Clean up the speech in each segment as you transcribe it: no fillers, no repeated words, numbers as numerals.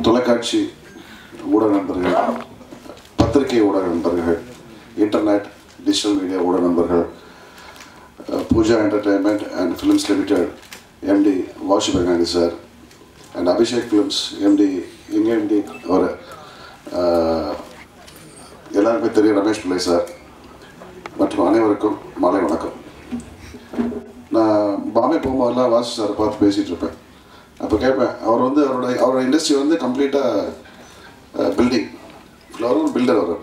தொலைக்காட்சி ஊடக நண்பர்கள், பத்திரிகை ஊடக நண்பர்கள், இன்டர்நெட் டிஜிட்டல் மீடியா ஊடக நண்பர்கள், Pooja entertainment and films limited MD Vashu Bhagnani sir and Abhishek films MD MD அவர் எல்லாருக்குமே தெரியும் ரமேஷ் பிள்ளை சார் மற்றும் அனைவருக்கும் மாலை வணக்கம். நான் பாம்பே போகும்போதெல்லாம் வாசி சாரை பார்த்து பேசிகிட்டு இருப்பேன். அப்போ கேட்பேன், அவரோட இண்டஸ்ட்ரி வந்து கம்ப்ளீட்டாக பில்டிங் ஃப்ளோர் ஒரு பில்டர். அவர்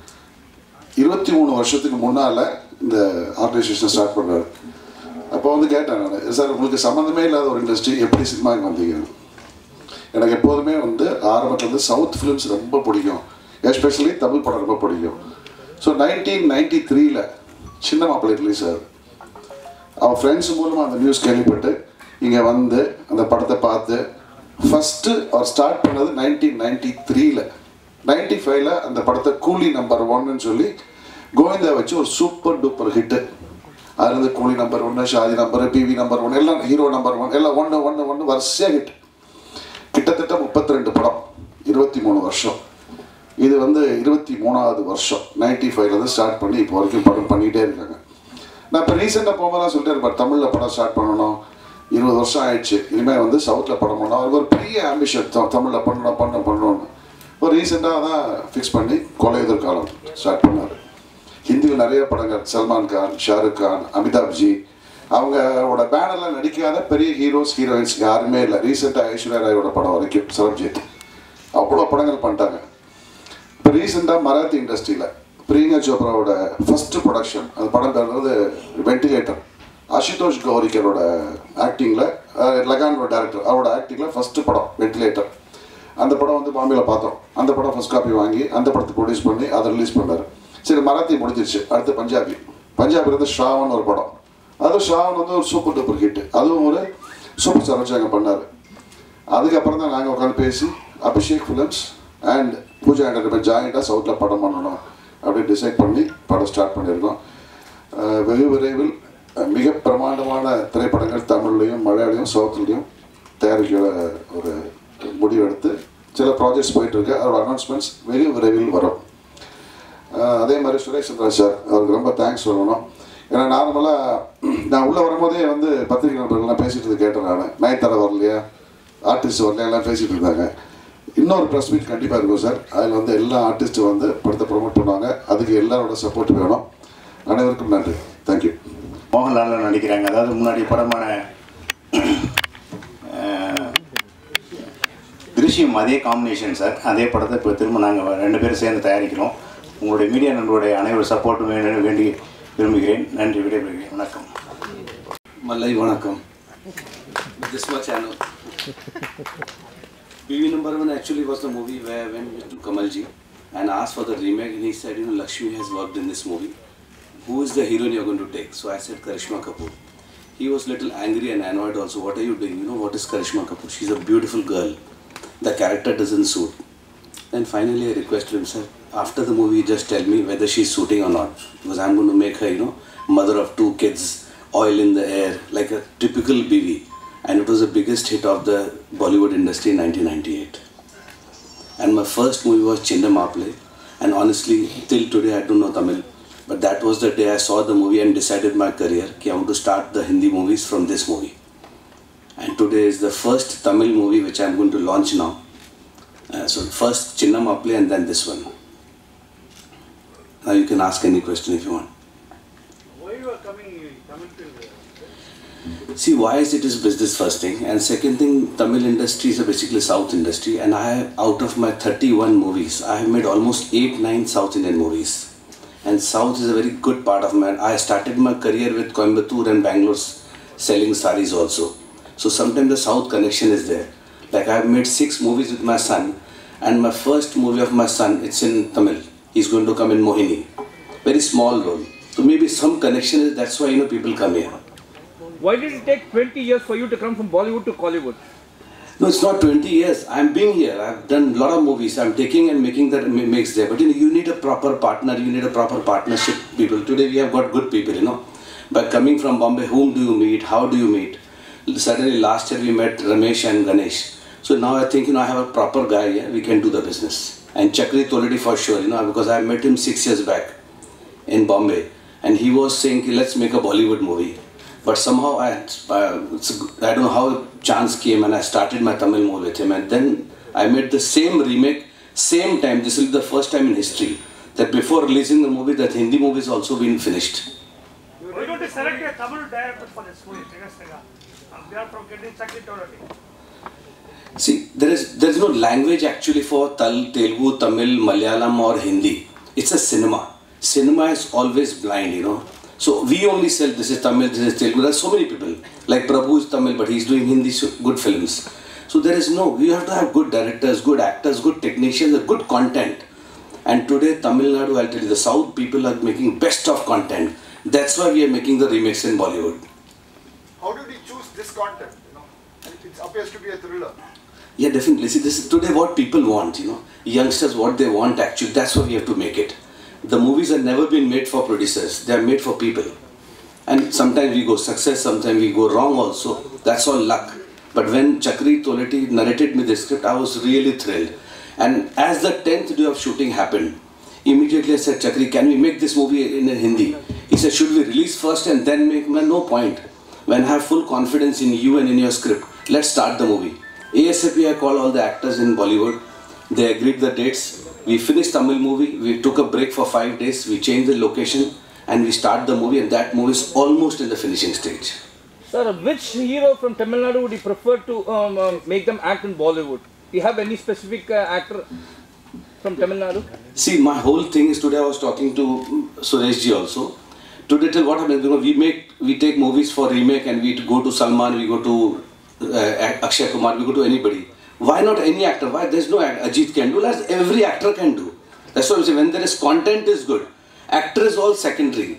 23 வருஷத்துக்கு முன்னால் இந்த ஆர்கனைசேஷனை ஸ்டார்ட் பண்ணுறாரு. அப்போ வந்து கேட்டேன் நான், சார் உங்களுக்கு சம்மந்தமே இல்லாத ஒரு இண்டஸ்ட்ரி எப்படி சினிமாவுக்கு வந்தீங்க? எனக்கு எப்போதுமே வந்து ஆரம்பத்தில் வந்து சவுத் ஃபிலிம்ஸ் ரொம்ப பிடிக்கும், எஸ்பெஷலி தமிழ் படம் ரொம்ப பிடிக்கும். ஸோ 1993 சின்ன மாப்பிள்ளை ரிலீஸ் ஆகுது. அவன் ஃப்ரெண்ட்ஸ் மூலமாக அந்த நியூஸ் கேள்விப்பட்டு இங்கே வந்து அந்த படத்தை பார்த்து ஃபஸ்ட்டு அவர் ஸ்டார்ட் பண்ணது 1993. 95 அந்த படத்தை கூலி நம்பர் 1ன்னு சொல்லி கோவிந்தா வச்சு ஒரு சூப்பர் டூப்பர் ஹிட்டு. அதுலேருந்து Coolie number 1, Shaadi number, PV number 1, எல்லாம் ஹீரோ நம்பர் 1, எல்லாம் ஒன்று வரிசையாக ஹிட். கிட்டத்தட்ட 32 படம், 23 வருஷம். இது வந்து 23வது வருஷம். 95 ஸ்டார்ட் பண்ணி இப்போ வரைக்கும் படம் பண்ணிகிட்டே இருக்காங்க. நான் இப்போ ரீசெண்டாக போகும்போது சொல்லிட்டே இருப்பேன், தமிழில் படம் ஸ்டார்ட் பண்ணணும், 20 வருஷம் ஆயிடுச்சு, இனிமேல் வந்து சவுத்தில் படம் பண்ணணும். அவருக்கு ஒரு பெரிய ஆம்பிஷன், தமிழில் பண்ணணும்னு. இப்போ ரீசெண்டாக தான் ஃபிக்ஸ் பண்ணி கொலையுதிர் காலம் ஸ்டார்ட் பண்ணார். ஹிந்தியில் நிறைய படங்கள், சல்மான் கான், ஷாருக் கான், அமிதாப்ஜி, அவங்களோட பேனரில் நடிக்காத பெரிய ஹீரோயின்ஸ் யாருமே இல்லை. ரீசெண்டாக ஐஸ்வர்யா ராயோட படம் வரைக்கும், சரப்ஜித், அவ்வளோ படங்கள் பண்ணிட்டாங்க. இப்போ ரீசெண்டாக மராத்தி இண்டஸ்ட்ரியில் பிரியங்கா சோப்ராவோட ஃபஸ்ட்டு ப்ரொடக்ஷன், அந்த படம் பேருந்தது வெண்டிலேட்டர். அசுதோஷ் கௌரிக்கரோட ஆக்டிங்கில், லகானோட டேரக்டர், அவரோட ஆக்டிங்கில் ஃபஸ்ட்டு படம் வெண்டிலேட்டர். அந்த படம் வந்து பாம்பேயில் பார்த்தோம். அந்த படம் ஃபஸ்ட் காப்பி வாங்கி அந்த படத்தை ப்ரொடியூஸ் பண்ணி அதை ரிலீஸ் பண்ணார். சரி, மராத்தி முடிஞ்சிருச்சு. அடுத்து பஞ்சாபி வந்து ஷாவன் ஒரு படம். அதுவும் ஷாவன் வந்து ஒரு சூப்பர் டூப்பர் ஹிட்டு. அதுவும் ஒரு சூப்பர் ஸ்டார் வச்சு அங்கே பண்ணார். அதுக்கப்புறம் தான் நாங்கள் உட்காந்து பேசி Abhishek films and Pooja entertainment ஜாயிண்டாக சவுத்தில் படம் பண்ணணும் அப்படின்னு டிசைட் பண்ணி படம் ஸ்டார்ட் பண்ணியிருக்கோம். வெகு விரைவில் மிக பிரமாண்டமான திரைப்படங்கள் தமிழ்லையும் மலையாளையும் சவுத்துலேயும் தயாரிக்கிற ஒரு முடிவெடுத்து சில ப்ராஜெக்ட்ஸ் போயிட்டுருக்கு. அதோட அனௌன்ஸ்மெண்ட்ஸ் வெகு விரைவில் வரும். அதே மாதிரி சுரேஷ் சந்திரா சார், அவருக்கு ரொம்ப தேங்க்ஸ் சொல்லணும். ஏன்னா நார்மலாக நான் உள்ளே வரும்போதே வந்து பத்திரிகை நண்பர்கள்லாம் பேசிகிட்டு கேட்டேன். நான் நயன்தாரா வரலையா, ஆர்டிஸ்ட் வரலையா, எல்லாம் பேசிகிட்டு இருந்தாங்க. இன்னொரு ப்ரெஸ் மீட் கண்டிப்பாக இருக்கும் சார். அதில் வந்து எல்லா ஆர்டிஸ்ட்டும் வந்து படத்தை ப்ரொமோட் பண்ணுவாங்க. அதுக்கு எல்லாரோட சப்போர்ட் வேணும். அனைவருக்கும் நன்றி. தேங்க்யூ. மோகன்லால் நடிக்கிறாங்க. அதாவது முன்னாடி படமான திருஷ்யம் அதே காம்பினேஷன் சார். அதே படத்தை இப்போ திரும்ப நாங்கள் 2 பேரும் சேர்ந்து தயாரிக்கிறோம். உங்களுடைய மீடியா நண்பருடைய அனைவரும் சப்போர்ட்டும் வேண்டி விரும்புகிறேன். நன்றி, விடைபெறுகிறேன். வணக்கம். Malai Vanakkam. This much channel. PV number 1 actually was the movie where I went to Kamalji and asked for the remake, and he said, Lakshmi has worked in this movie. Who is the heroine you're going to take? So I said Karishma Kapoor. He was little angry and annoyed also. What are you doing? What is Karishma Kapoor? She's a beautiful girl. The character doesn't suit. Then finally I requested him, sir, after the movie just tell me whether she's suiting or not. Because I'm going to make her, mother of 2 kids, oil in the air, like a typical BV. And it was the biggest hit of the Bollywood industry in 1998. And my first movie was Chinna Maple. And honestly, till today I don't know Tamil. But that was the day I saw the movie and decided my career. I want to start the Hindi movies from this movie. And today is the first Tamil movie which I'm going to launch now. So first Chinna Maple and then this one. Now you can ask any question if you want. Why you are coming Tamil film? See, why is it is business first thing, and second thing, Tamil industry is basically South industry, and out of my 31 movies, I have made almost 8-9 South Indian movies. And South is a very good part of my. I started my career with Coimbatore and Bangalore selling saris also. So sometimes the South connection is there. Like I have made 6 movies with my son, and my first movie of my son, it's in Tamil. He's going to come in Mohini. Very small role. So maybe some connection is, that's why people come here. Why did it take 20 years for you to come from Bollywood to Kollywood? No, it's not 20 years. I'm being here. I've done a lot of movies. I'm taking and making that makes there. But you need a proper partner. You need a proper partnership people. Today we have got good people, By coming from Bombay, whom do you meet? How do you meet? Suddenly last year we met Ramesh and Ganesh. So now I think, I have a proper guy here, we can do the business. And Chakri Toledi for sure, because I met him 6 years back in Bombay. And he was saying, let's make a Bollywood movie. But somehow I don't know how chance came and I started my Tamil movie with him. And then I made the same remake, same time. This will be the first time in history that before releasing the movie, that Hindi movie has also been finished. Why don't you select a Tamil director for this movie? They are from getting Chakri Toledi. See, there is no language actually for Telugu, Tamil, Malayalam or Hindi. It's a cinema. Cinema is always blind, So we only sell this is Tamil, this is Telugu. There are so many people. Like Prabhu is Tamil, but he's doing Hindi good films. So there is you have to have good directors, good actors, good technicians, good content. And today Tamil Nadu, I'll tell you, the South people are making best of content. That's why we are making the remakes in Bollywood. How did you choose this content? It appears to be a thriller. Yeah, definitely. See, this is today what people want, Youngsters, what they want actually, that's why we have to make it. The movies have never been made for producers, they are made for people. And sometimes we go success, sometimes we go wrong also. That's all luck. But when Chakri Toledi narrated me the script, I was really thrilled. And as the 10th day of shooting happened, immediately I said, Chakri, can we make this movie in Hindi? He said, should we release first and then make? No point. When I have full confidence in you and in your script, let's start the movie. ASAP, I called all the actors in Bollywood. They agreed the dates. We finished Tamil movie. We took a break for 5 days. We changed the location and we started the movie. And that movie is almost in the finishing stage. Sir, which hero from Tamil Nadu would you prefer to make them act in Bollywood? Do you have any specific actor from Tamil Nadu? See, my whole thing is today I was talking to Suresh ji also. Today, till what happens, we take movies for remake and we go to Salman, we go to Akshay Kumar, we go to anybody. Why not any actor? Why? There's no actor. Ajit can do, as every actor can do. That's what I'm saying. When there is content is good. Actor is all secondary.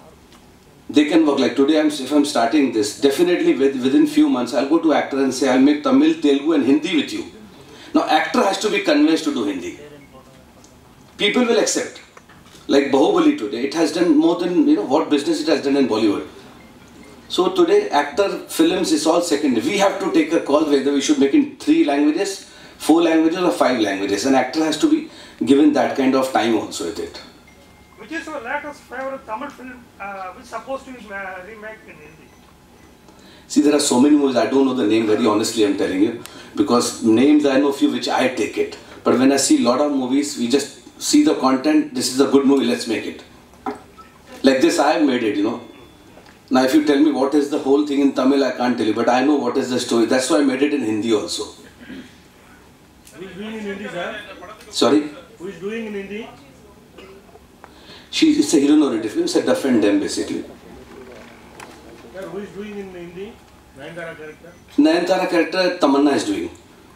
They can work. Like today, if I'm starting this, definitely within few months, I'll go to actor and say, I'll make Tamil, Telugu and Hindi with you. Now, actor has to be convinced to do Hindi. People will accept. Like Bahubali today, it has done more than, what business it has done in Bollywood. So today, actor films is all secondary. We have to take a call whether we should make in 3 languages, 4 languages or 5 languages. An actor has to be given that kind of time also with it. Which is your latest favorite Tamil film which is supposed to be remade in Hindi? See, there are so many movies, I don't know the name very honestly, I'm telling you. Because names, I know few which I take it. But when I see a lot of movies, we just see the content, this is a good movie, let's make it. Like this, I have made it, Now, if you tell me what is the whole thing in Tamil, I can't tell you, but I know what is the story. That's why I made it in Hindi also. Who is doing in Hindi, sir? Sorry? Who is doing in Hindi? It's a hero-narrative film, it's a Duff and Dem basically. Sir, who is doing in Hindi? Nayanthara character? Nayanthara character, Tamanna is doing.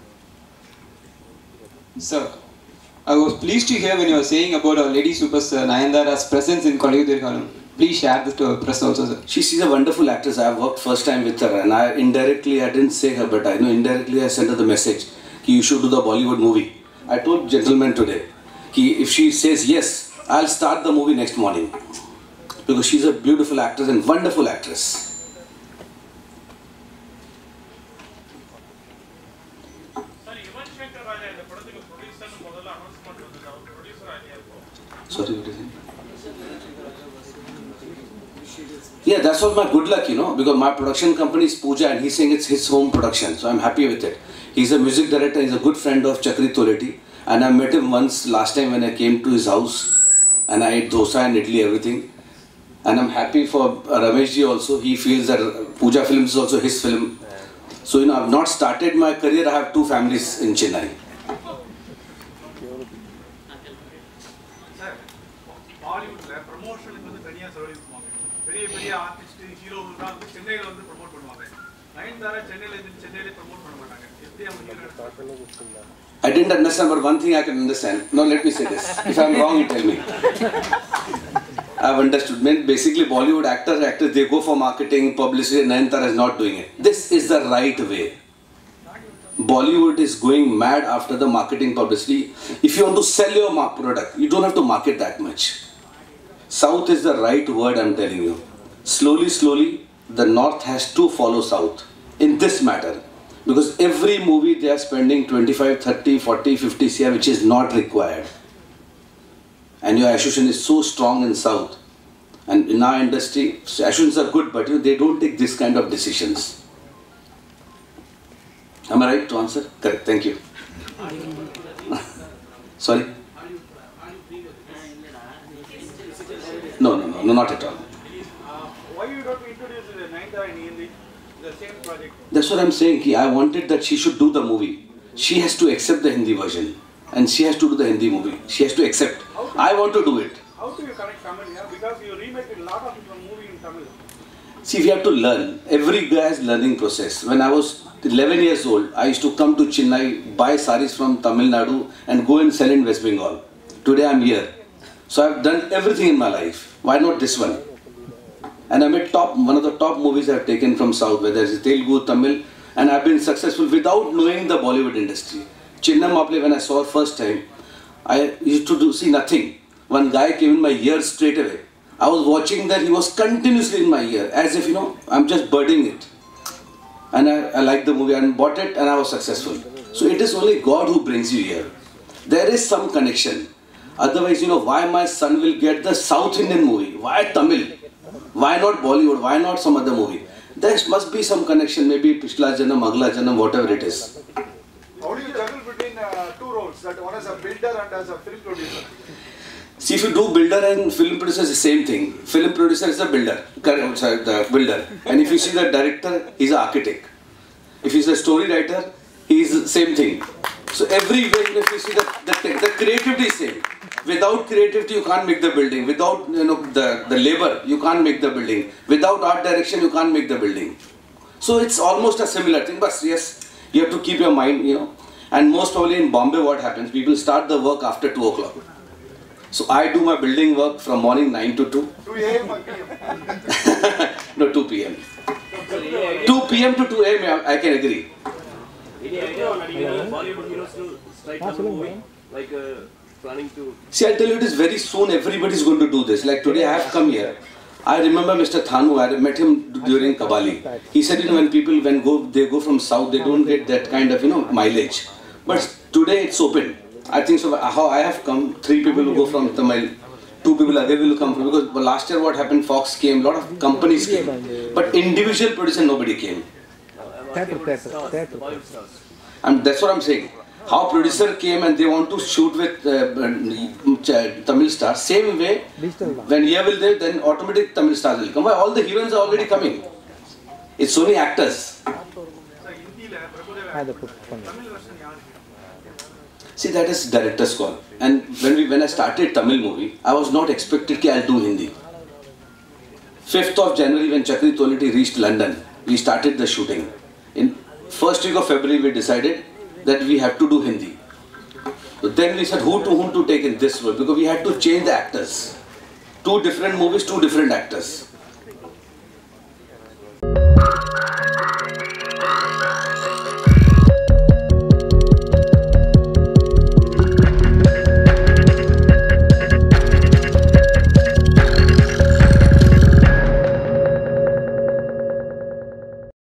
Sir, I was pleased to hear when you were saying about our lady superstar Nayanthara's presence in Koliyudirgalam. Please share this to our press also, sir. She's a wonderful actress. I have worked first time with her and I didn't say her, but I know indirectly I sent her the message that you should do the Bollywood movie. I told gentlemen today that if she says yes, I'll start the movie next morning. Because she's a beautiful actress and wonderful actress. Sorry, what is it? Yeah, that's what my good luck, because my production company is Pooja and he's saying it's his home production, so I'm happy with it. He's a music director, he's a good friend of Chakri Toledi, and I met him once last time when I came to his house and I ate dosa and idli, everything. And I'm happy for Ramesh ji also, he feels that Pooja Films is also his film. So, I've not started my career, I have 2 families in Chennai. Bollywood promotion பெரிய artist heroes தான் வந்து சென்னையில வந்து promote பண்ணுவாங்க. நயன்தாரா சென்னையில promote பண்ண மாட்டாங்க. எப்படி அவங்க hero? I didn't understand, but one thing I can understand. Now let me say this. If I'm wrong, you tell me. I've understood. Basically, Bollywood actors, they go for marketing, publicity. Nayanthara is not doing it. This is the right way. Bollywood is going mad after the marketing publicity. If you want to sell your product, you don't have to market that much. South is the right word, I'm telling you. Slowly, the North has to follow South in this matter. Because every movie they are spending 25, 30, 40, 50 CR, which is not required. And your association is so strong in South. And in our industry, associations are good, but they don't take this kind of decisions. Am I right to answer? Correct, thank you. Sorry? No, not at all. Why you don't introduce Nayanthara in Hindi? The same project. That's what I'm saying. I wanted that she should do the movie. She has to accept the Hindi version. And she has to do the Hindi movie. She has to accept. I want to do it. How do you connect Tamil? Yeah? Because you remake a lot of movie in Tamil. See, we have to learn. Every guy has learning process. When I was 11 years old, I used to come to Chennai, buy saris from Tamil Nadu and go and sell in West Bengal. Today I'm here. So I've done everything in my life. Why not this one? And I made one of the top movies I've taken from South, whether it's Telugu, Tamil, and I've been successful without knowing the Bollywood industry. Chinna Maple, when I saw first time, I used to see nothing. One guy came in my ear straight away. I was watching that, he was continuously in my ear, as if, I'm just birding it. And I liked the movie and bought it and I was successful. So it is only God who brings you here. There is some connection. Otherwise, why my son will get the South Indian movie? Why Tamil? Why not Bollywood? Why not some other movie? There must be some connection, maybe Pishla Janam, Agla Janam, whatever it is. How do you juggle between two roles, that one as a builder and as a film producer? See, if you do builder and film producer, it's the same thing. Film producer is the builder, the builder. And if you see the director, he's an architect. If he's a story writer, he's the same thing. So everywhere, if you see the creativity is same. Without creativity, you can't make the building. Without the labor, you can't make the building. Without art direction, you can't make the building. So it's almost a similar thing. But yes, you have to keep your mind, And most probably in Bombay, what happens? People start the work after 2 o'clock. So I do my building work from morning 9 to 2. 2 a.m. or p.m.? No, 2 p.m. 2 p.m. to 2 a.m. I can agree. Any idea on Bollywood heroes to strike a movie? Like planning to... See, I'll tell you, it is very soon everybody's going to do this. Like today I have come here. I remember Mr. Thanu, I met him during Kabali. He said, when people they go from south, they don't get that kind of, mileage. But today it's open. I think so. How I have come, 3 people will go from Tamil, 2 people again will come from, because last year what happened, Fox came, a lot of companies came. But individual producer, nobody came. And that's what I'm saying. How producer came and they want to shoot with Tamil stars, same way, when here will there, then automatic Tamil stars will come. Why? All the heroines are already coming. It's only actors. See, that is director's call. And when I started Tamil movie, I was not expected that I'll do Hindi. 5th of January, when Chakri Toliti reached London, we started the shooting. In first week of February, we decided that we have to do Hindi. So then we said whom to take in this role, because we had to change the actors. 2 different movies, 2 different actors.